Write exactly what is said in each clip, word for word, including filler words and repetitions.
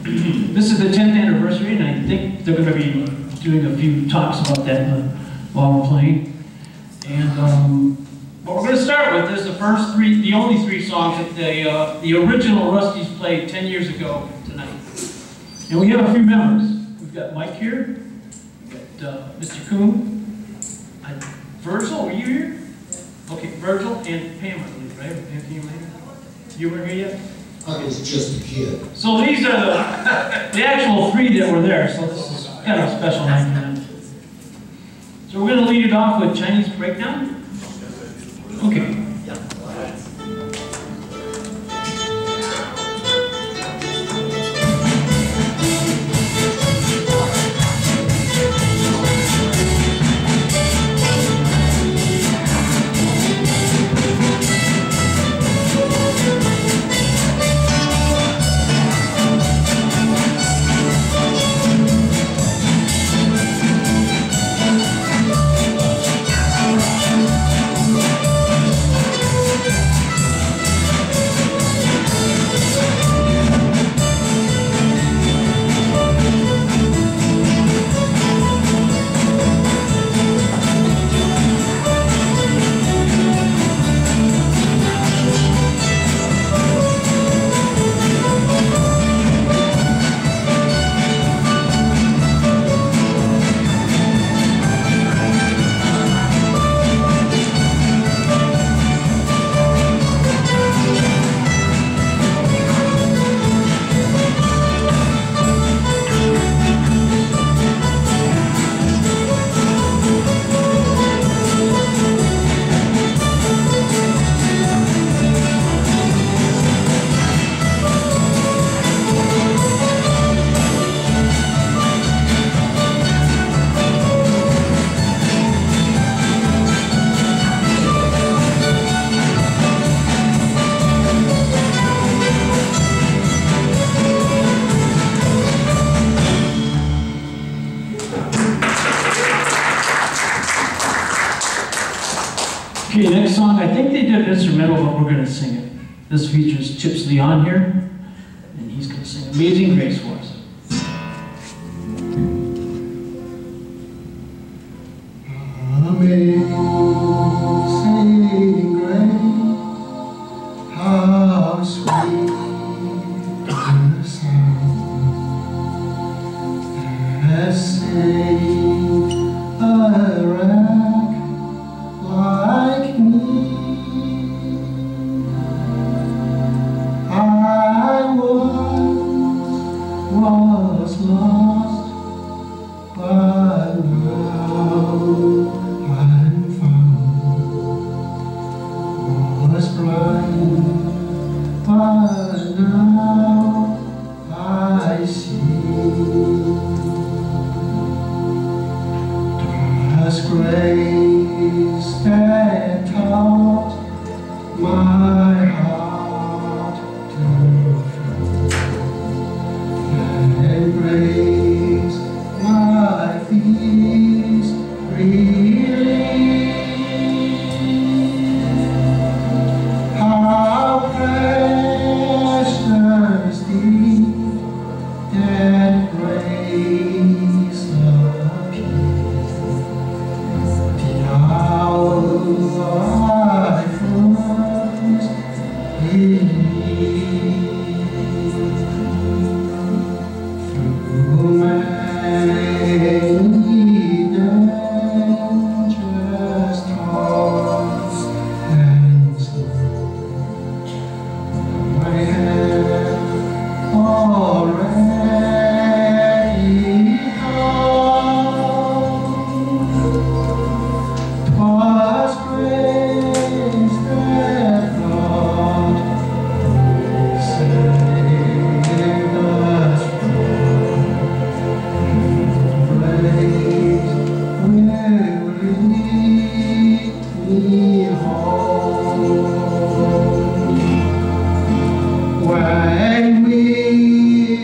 this is the tenth anniversary, and I think they're going to be doing a few talks about that uh, while we're playing. And um, what we're going to start with is the first three, the only three songs that the, uh, the original Rusties played ten years ago tonight. And we have a few members. We've got Mike here, we've got uh, Mister Kuhn, I, Virgil, were you here? Okay, Virgil and Pam, I believe, right? Pam came later. You weren't here yet? I was just a kid. So these are the, the actual three that were there, so this is kind of a special night for them. So we're going to lead it off with Chinese Breakdown. Okay. Okay, next song, I think they did an instrumental, but we're going to sing it. This features Chips Leon here, and he's going to sing Amazing Grace for us. Amazing grace, how sweet the sound that saved a wreck like me. I once was lost, but now I'm found. Was blind, but now I see. Twas grace that taught my heart to feel, and grace my fears relieved. How precious deep that grace appeared. The hour I first believed. Through many dangerous toils and sorrows, I have already come. 'Twas grace that brought, saved us from. Grace will lead me home. When we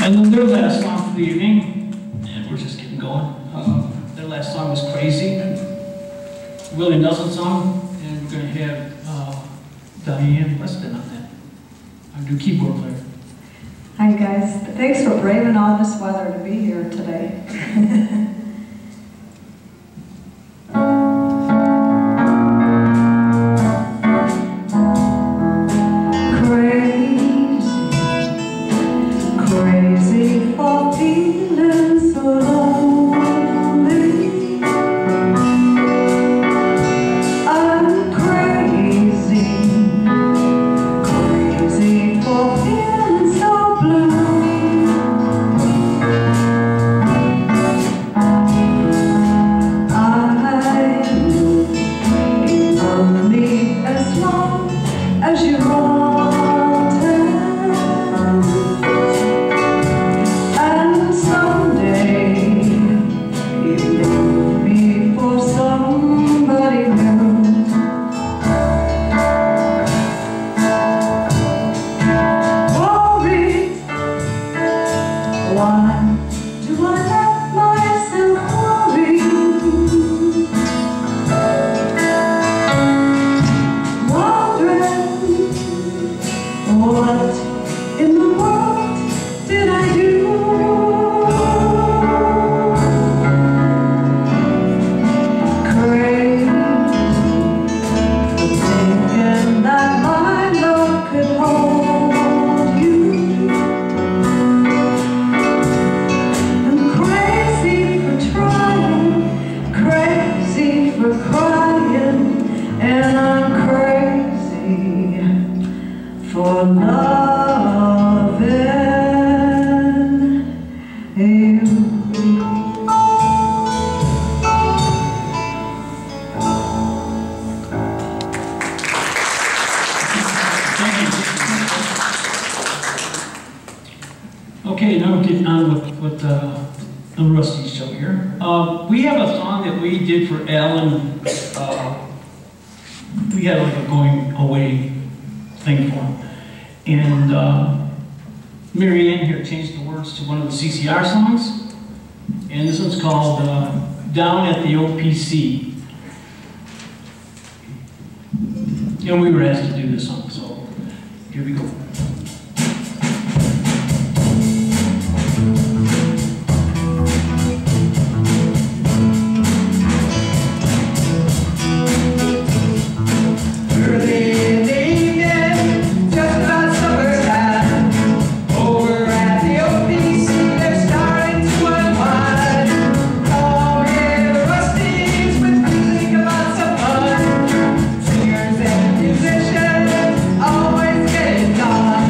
And then their last song for the evening, and we're just getting going. Uh, their last song was Crazy, Willie Nelson song, and we're going to have uh, Diane Weston on that, our new keyboard player. Hi guys, thanks for braving all this weather to be here today. Crazy for feeling so lonely. I'm crazy, crazy for feeling so blue. I you love me as long as you want. Why do I let myself worry? Wondering what in the world did I do? Crazy for thinking that my love could hold you. For crying, and I'm crazy for loving you. Okay, now we're getting on with, with uh, the Rusty's show here. Uh, we have a song that we did for Alan. Uh, we had like a going away thing for him. And uh, Mary Ann here changed the words to one of the C C R songs. And this one's called uh, Down at the O P C. And we were asked to do this song, so here we go. Always getting on.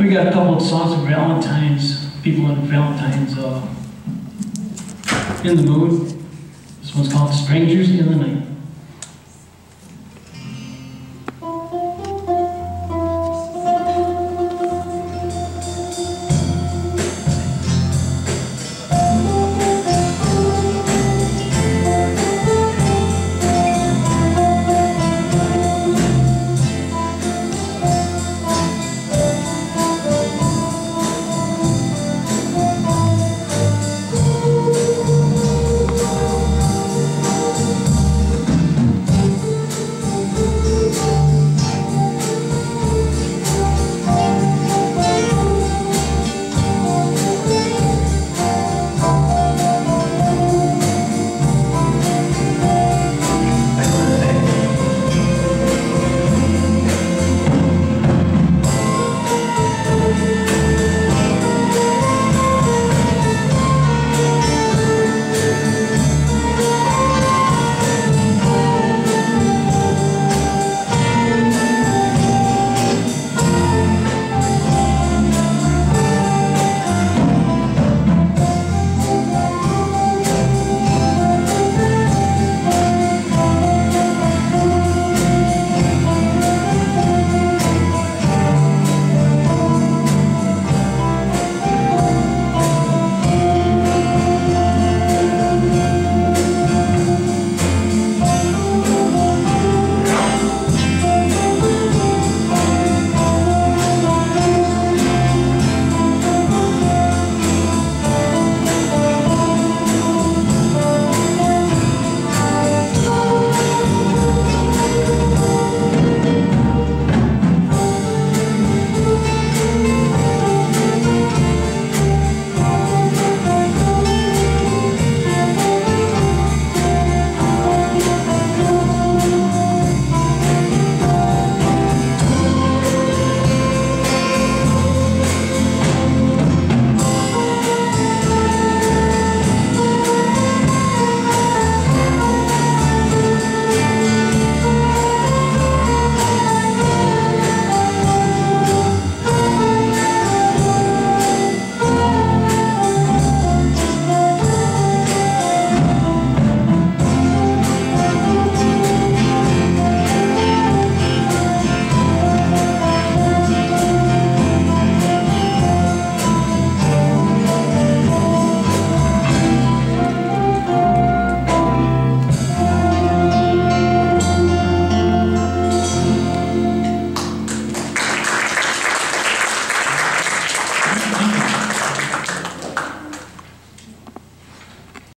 we got a couple of songs of Valentine's, people in Valentine's uh, in the mood. This one's called Strangers in the Night.